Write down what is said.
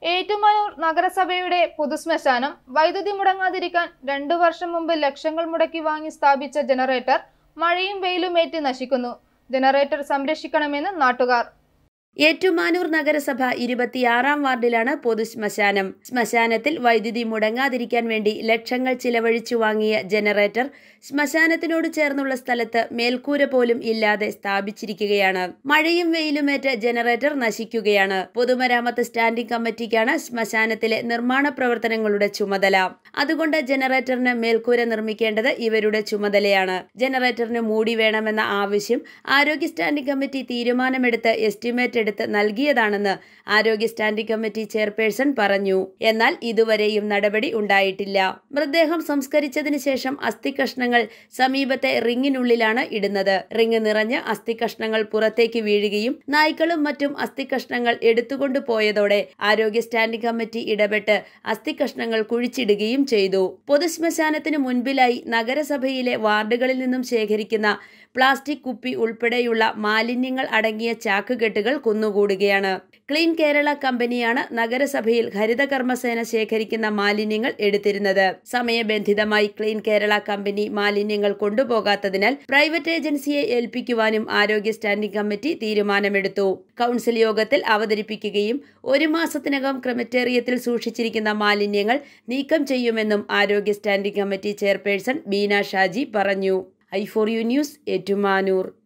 ഏറ്റുമാനൂർ നഗരസഭയുടെ പൊതുശ്മശാനം വൈദ്യുതി മുടങ്ങാതിരിക്കാൻ 2 വർഷം മുമ്പ് ലക്ഷങ്ങൾ മുടക്കി വാങ്ങി സ്ഥാപിച്ച ജനറേറ്റർ മഴയും വെയിലുമേറ്റ് നശിക്കുന്നു. ജനറേറ്റർ സംരക്ഷിക്കണമെന്ന് നാട്ടുകാർ. ഏറ്റുമാനൂർ നഗരസഭ 26-ാം വാർഡിലാണ് പൊതുശ്മശാനം. ശ്മശാനത്തിൽ വൈദ്യുതി മുടങ്ങാതിരിക്കാൻ വേണ്ടി ലക്ഷങ്ങൾ ചിലവഴിച്ചു വാങ്ങിയ ജനറേറ്റർ ശ്മശാനത്തിനോട് ചേർന്നുള്ള സ്ഥലത്ത് മേൽക്കൂര പോലും ഇല്ലാതെ സ്ഥാപിച്ചിരിക്കുകയാണ്. മഴയും വെയിലുമേറ്റ് ജനറേറ്റർ നശിക്കുകയാണ്. പൊതുമരാമത്ത് സ്റ്റാൻഡിംഗ് കമ്മിറ്റിക്കാണ് ശ്മശാനത്തിലെ നിർമ്മാണ പ്രവർത്തനങ്ങളുടെ ചുമതല. അതുകൊണ്ട് ജനറേറ്ററിന് മേൽക്കൂര നിർമ്മിക്കേണ്ടത് ഇവരുടെ ചുമതലയാണ്. ജനറേറ്ററിന് മൂടി വേണമെന്ന ആവശ്യം ആരോഗ്യ സ്റ്റാൻഡിംഗ് കമ്മിറ്റി തീരുമാനമെടുത്ത് എസ്റ്റിമേറ്റ് എടുത്ത് നൽകിയതാണെന്ന് ആരോഗ്യ സ്റ്റാൻഡിംഗ് കമ്മിറ്റി ചെയർപേഴ്സൺ പറഞ്ഞു. എന്നാൽ ഇതുവരെയും നടപടി ഉണ്ടായിട്ടില്ല. മൃതദേഹം സംസ്കരിച്ചതിന് ശേഷം അസ്ഥികഷ്ണങ്ങൾ സമീപത്തെ റിങ്ങിനുള്ളിലാണ് ഇടുന്നത്. റിങ് നിറഞ്ഞ് അസ്ഥികഷ്ണങ്ങൾ പുറത്തേക്ക് വീഴുകയും നായ്ക്കളും മറ്റും അസ്ഥികഷ്ണങ്ങൾ എടുത്തുകൊണ്ടു പോയതോടെ ആരോഗ്യ സ്റ്റാൻഡിംഗ് കമ്മിറ്റി ഇടപെട്ട് അസ്ഥികഷ്ണങ്ങൾ കുഴിച്ചിടുകയും ചെയ്തു. പൊതുശ്മശാനത്തിന് മുൻപിലായി നഗരസഭയിലെ വാർഡുകളിൽ നിന്നും ശേഖരിക്കുന്ന പ്ലാസ്റ്റിക് കുപ്പി ഉൾപ്പെടെയുള്ള മാലിന്യങ്ങൾ അടങ്ങിയ ചാക്കുകെട്ടുകൾ കുന്നുകൂടുകയാണ്. ക്ലീൻ കേരള കമ്പനിയാണ് നഗരസഭയിൽ ഹരിതകർമ്മസേന ശേഖരിക്കുന്ന മാലിന്യങ്ങൾ എടുത്തിരുന്നത്. സമയബന്ധിതമായി ക്ലീൻ കേരള കമ്പനി മാലിന്യങ്ങൾ കൊണ്ടുപോകാത്തതിനാൽ പ്രൈവറ്റ് ഏജൻസിയെ ഏൽപ്പിക്കുവാനും ആരോഗ്യ സ്റ്റാൻഡിംഗ് കമ്മിറ്റി തീരുമാനമെടുത്തു. കൗൺസിൽ യോഗത്തിൽ അവതരിപ്പിക്കുകയും 1 മാസത്തിനകം ക്രെമറ്റേറിയത്തിൽ സൂക്ഷിച്ചിരിക്കുന്ന മാലിന്യങ്ങൾ നീക്കം ചെയ്യുമെന്നും ആരോഗ്യ standing committee chairperson Beena Shaji പറഞ്ഞു. i4u news Ettumanoor.